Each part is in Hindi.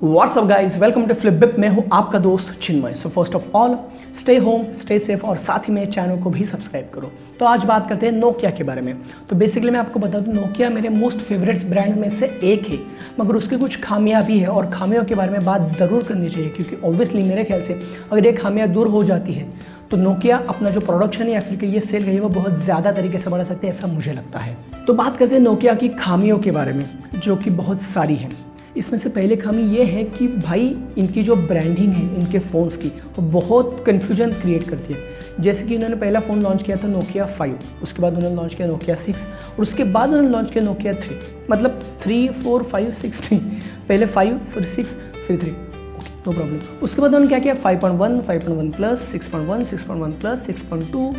WhatsApp guys, welcome to Flipbip. मैं हूं आपका दोस्त Chinmay. So first of all stay home, stay safe और साथ ही मेरे चैनल को भी सब्सक्राइब करो। तो आज बात करते हैं नोकिया के बारे में। तो बेसिकली मैं आपको बता दूं, नोकिया मेरे मोस्ट फेवरेट ब्रांड में से एक है, मगर उसकी कुछ खामियां भी है और खामियों के बारे में बात ज़रूर करनी चाहिए, क्योंकि ऑब्वियसली मेरे ख्याल से अगर ये खामियां दूर हो जाती है तो नोकिया अपना जो प्रोडक्शन है या फिर ये सेल है वो बहुत ज़्यादा तरीके से बढ़ा सकते हैं, ऐसा मुझे लगता है। तो बात करते हैं नोकिया की खामियों के बारे में, जो कि बहुत सारी हैं। इसमें से पहले खामी ये है कि भाई इनकी जो ब्रांडिंग है इनके फ़ोन्स की, वो बहुत कन्फ्यूजन क्रिएट करती है। जैसे कि उन्होंने पहला फ़ोन लॉन्च किया था नोकिया 5, उसके बाद उन्होंने लॉन्च किया नोकिया 6 और उसके बाद उन्होंने लॉन्च किया नोकिया 3। मतलब 3, 4, 5, 6 3, पहले 5 फिर 6 फिर 3, नो प्रॉब्लम। उसके बाद उन्होंने क्या किया 5.1, 5.1 प्लस, 6.1, 6.1 प्लस, 6.2,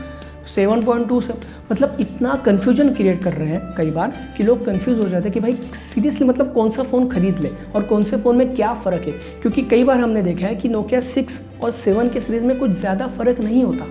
7.2 से, मतलब इतना कन्फ्यूजन क्रिएट कर रहे हैं कई बार कि लोग कंफ्यूज हो जाते हैं कि भाई सीरियसली मतलब कौन सा फ़ोन खरीद ले और कौन से फ़ोन में क्या फ़र्क है। क्योंकि कई बार हमने देखा है कि नोकिया 6 और 7 के सीरीज़ में कुछ ज़्यादा फ़र्क नहीं होता।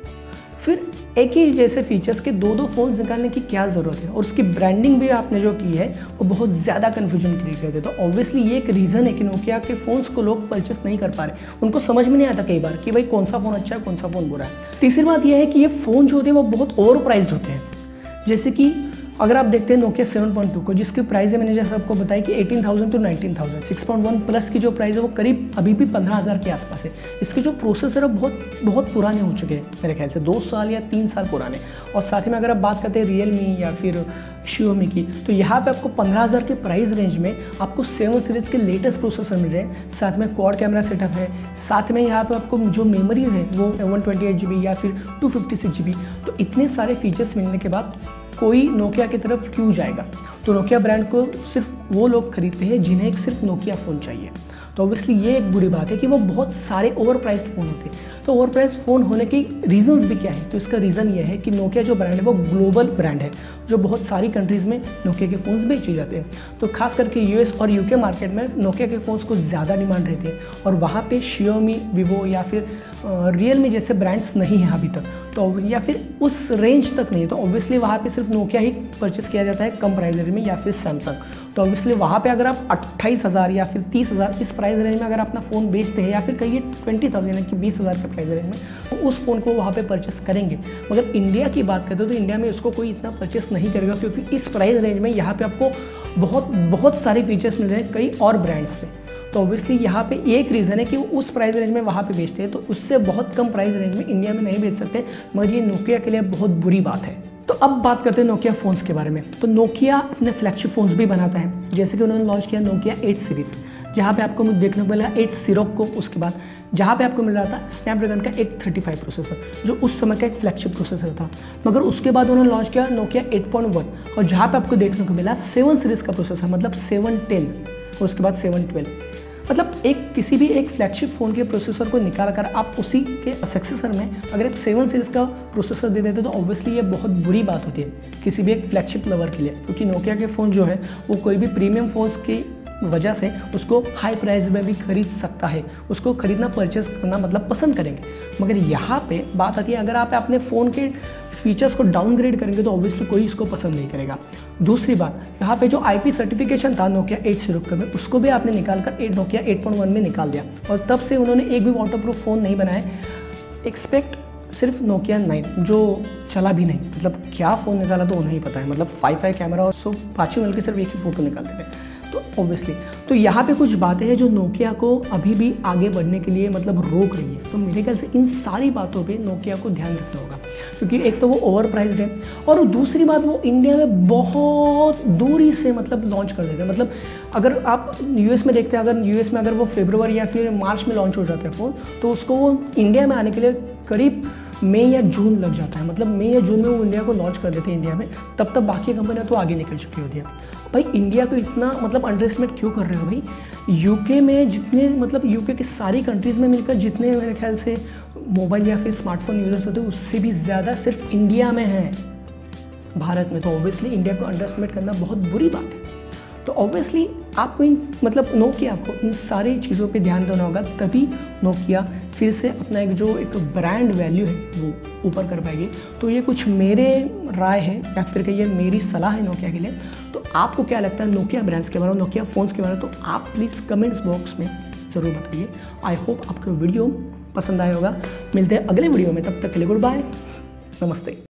फिर एक ही जैसे फीचर्स के दो फ़ोन्स निकालने की क्या ज़रूरत है, और उसकी ब्रांडिंग भी आपने जो की है वो बहुत ज़्यादा कन्फ्यूजन क्रिएट करती है। तो ऑब्वियसली ये एक रीज़न है कि नोकिया के फ़ोन्स को लोग परचेस नहीं कर पा रहे, उनको समझ में नहीं आता कई बार कि भाई कौन सा फ़ोन अच्छा है कौन सा फ़ोन बुरा है। तीसरी बात यह है कि ये फ़ोन जो होते हैं वो बहुत ओवर प्राइस्ड होते हैं। जैसे कि अगर आप देखते हैं नोकिया 7.2 को, जिसकी प्राइस है मैंने जैसे आपको बताया कि 18,000 to 19,000, 6.1 प्लस की जो प्राइस है वो करीब अभी भी 15,000 के आसपास है। इसके जो प्रोसेसर है बहुत पुराने हो चुके हैं, मेरे ख्याल से 2 साल या 3 साल पुराने। और साथ ही में अगर आप बात करते हैं रियलमी या फिर Xiaomi की, तो यहाँ पे आपको 15,000 के प्राइस रेंज में आपको 7 सीरीज़ के लेटेस्ट प्रोसेसर मिल रहे हैं। साथ में क्वाड कैमरा सेटअप है, साथ में यहाँ पे आपको जो मेमोरी है वो 128 GB या फिर 256 GB। तो इतने सारे फीचर्स मिलने के बाद कोई नोकिया की तरफ क्यों जाएगा। तो नोकिया ब्रांड को सिर्फ वो लोग खरीदते हैं जिन्हें एक सिर्फ नोकिया फ़ोन चाहिए। तो ऑब्वियसली ये एक बुरी बात है कि वो बहुत सारे ओवर प्राइस्ड फ़ोन होते हैं। तो ओवर प्राइस्ड फ़ोन होने के रीजंस भी क्या है, तो इसका रीज़न ये है कि नोकिया जो ब्रांड है वो ग्लोबल ब्रांड है, जो बहुत सारी कंट्रीज़ में नोकिया के फ़ोन्स बेचे जाते हैं। तो खास करके यूएस और यूके मार्केट में नोकिया के फ़ोन्स को ज़्यादा डिमांड रहती है, और वहाँ पे Xiaomi, Vivo या फिर रियलमी जैसे ब्रांड्स नहीं हैं अभी तक, तो या फिर उस रेंज तक नहीं है। तो ऑब्वियसली वहाँ पे सिर्फ नोकिया ही परचेस किया जाता है कम प्राइस रेंज में, या फिर सैमसंग। तो ऑब्वियसली वहाँ पे अगर आप 28,000 या फिर 30,000 इस प्राइस रेंज में अगर अपना फ़ोन बेचते हैं, या फिर कहिए 20,000 यानी कि 20,000 के प्राइस रेंज में, तो उस फ़ोन को वहाँ पे परचेस करेंगे। मगर इंडिया की बात करते हो तो इंडिया में उसको कोई इतना परचेस नहीं करेगा, क्योंकि इस प्राइस रेंज में यहाँ पे आपको बहुत सारे फीचर्स मिल रहे हैं कई और ब्रांड्स से। तो ऑब्वियसली यहाँ पे एक रीज़न है कि वो उस प्राइस रेंज में वहाँ पे बेचते हैं, तो उससे बहुत कम प्राइस रेंज में इंडिया में नहीं बेच सकते। मगर ये नोकिया के लिए बहुत बुरी बात है। तो अब बात करते हैं नोकिया फ़ोन्स के बारे में। तो नोकिया अपने फ्लैगशिप फ़ोन्स भी बनाता है, जैसे कि उन्होंने लॉन्च किया नोकिया 8 सीरीज़, जहाँ पे आपको देखने को मिला 8 Sirocco, उसके बाद जहाँ पे आपको मिल रहा था स्नैपड्रैगन का 835 प्रोसेसर, जो उस समय का एक फ्लैगशिप प्रोसेसर था। मगर उसके बाद उन्होंने लॉन्च किया नोकिया 8.1, और जहाँ पे आपको देखने को मिला 7 सीरीज़ का प्रोसेसर, मतलब 710, और उसके बाद 712। मतलब किसी भी एक फ्लैगशिप फ़ोन के प्रोसेसर को निकाल कर आप उसी के सक्सेसर में अगर एक 7 सीरीज़ का प्रोसेसर दे देते तो ऑब्वियसली ये बहुत बुरी बात होती है किसी भी एक फ्लैगशिप लवर के लिए, क्योंकि नोकिया के फ़ोन जो है वो कोई भी प्रीमियम फ़ोन्स की वजह से उसको हाई प्राइस में भी खरीद सकता है, उसको खरीदना परचेस करना मतलब पसंद करेंगे। मगर यहाँ पे बात आती है, अगर आप अपने फ़ोन के फीचर्स को डाउनग्रेड करेंगे तो ऑब्वियसली कोई इसको पसंद नहीं करेगा। दूसरी बात, यहाँ पे जो IP सर्टिफिकेशन था नोकिया 8 Sirocco में, उसको भी आपने निकाल कर नोकिया 8.1 में निकाल दिया, और तब से उन्होंने एक भी वाटरप्रूफ फ़ोन नहीं बनाया। एक्सपेक्ट सिर्फ नोकिया 9 जो चला भी नहीं, मतलब क्या फ़ोन निकाला तो उन्हें ही पता है। मतलब 5 कैमरा और 5 मिल के सिर्फ एक ही फ़ोटो निकालते थे। तो ऑब्वियसली तो यहाँ पे कुछ बातें हैं जो नोकिया को अभी भी आगे बढ़ने के लिए मतलब रोक रही है। तो मेरे ख्याल से इन सारी बातों पे नोकिया को ध्यान रखना होगा, क्योंकि एक तो वो ओवर प्राइस्ड है, और दूसरी बात वो इंडिया में बहुत दूरी से मतलब लॉन्च कर देते हैं। मतलब अगर आप यूएस में देखते हैं, अगर यूएस में अगर वो फरवरी या फिर मार्च में लॉन्च हो जाता है फ़ोन, तो उसको वो इंडिया में आने के लिए करीब मई या जून लग जाता है। मतलब मई या जून में वो इंडिया को लॉन्च कर देते हैं इंडिया में, तब तक बाकी कंपनियां तो आगे निकल चुकी होती है। भाई इंडिया को इतना मतलब अंडर एस्टिमेट क्यों कर रहे हो भाई। यूके में जितने मतलब यूके की सारी कंट्रीज़ में मिलकर जितने मेरे ख्याल से मोबाइल या फिर स्मार्टफोन यूजर्स होते हैं, उससे भी ज़्यादा सिर्फ इंडिया में है भारत में। तो ऑब्वियसली इंडिया को अंडर एस्टिमेट करना बहुत बुरी बात है। तो ऑब्वियसली आपको इन मतलब नोकिया को इन सारी चीज़ों पे ध्यान देना होगा, तभी नोकिया फिर से अपना एक ब्रांड वैल्यू है वो ऊपर कर पाएगी। तो ये कुछ मेरे राय है या फिर कि ये मेरी सलाह है नोकिया के लिए। तो आपको क्या लगता है नोकिया ब्रांड्स के बारे में, नोकिया फ़ोन्स के बारे में, तो आप प्लीज़ कमेंट्स बॉक्स में ज़रूर बताइए। आई होप आपको वीडियो पसंद आया होगा। मिलते हैं अगले वीडियो में, तब तक के लिए गुड बाय, नमस्ते।